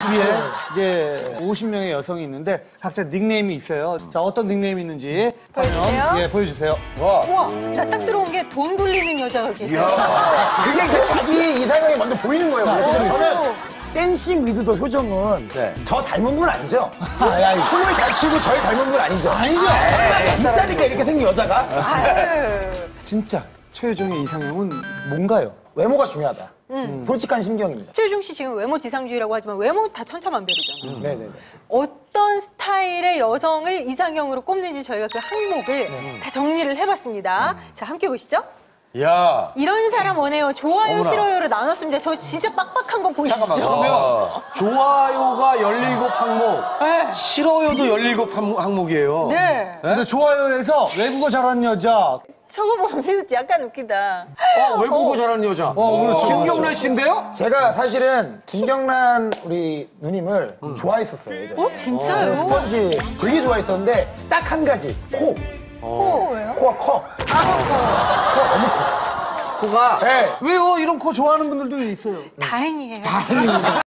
뒤에 이제 50명의 여성이 있는데 각자 닉네임이 있어요. 자, 어떤 닉네임이 있는지 보여주세요. 예, 보여주세요. 우와, 나 딱 들어온 게 돈 굴리는 여자가 계세요. 그게 그 자기 이상형이 먼저 보이는 거예요. 그래서 저는 댄싱 위드도 효정은 저 닮은 분 아니죠? 춤을 잘 추고 저를 닮은 분 아니죠? 아니죠. 있다니까 이렇게 생긴 여자가. 아유. 진짜 최효정의 이상형은 뭔가요? 외모가 중요하다. 솔직한 심경입니다. 최효정 씨 지금 외모 지상주의라고 하지만 외모 다 천차만별이잖아요. 네네네. 어떤 스타일의 여성을 이상형으로 꼽는지 저희가 그 항목을 다 정리를 해봤습니다. 자, 함께 보시죠. 야, 이런 사람 원해요. 좋아요, 싫어요로 나눴습니다. 저 진짜 빡빡한 거 보이시죠? 그러면 좋아요가 17항목, 싫어요도 17항목이에요. 네. 근데 좋아요에서 외국어 잘하는 여자. 저거 보면 약간 웃기다. 외국어 잘하는 여자. 그렇죠. 김경란 씨인데요? 제가 사실은 김경란 우리 누님을 좋아했었어요. 예전에. 어, 진짜요? 스펀지 되게 좋아했었는데 딱 한 가지 코. 코예요? 코가 커. 코가 너무 커. 코가 네. 왜요? 이런 코 좋아하는 분들도 있어요. 다행이에요.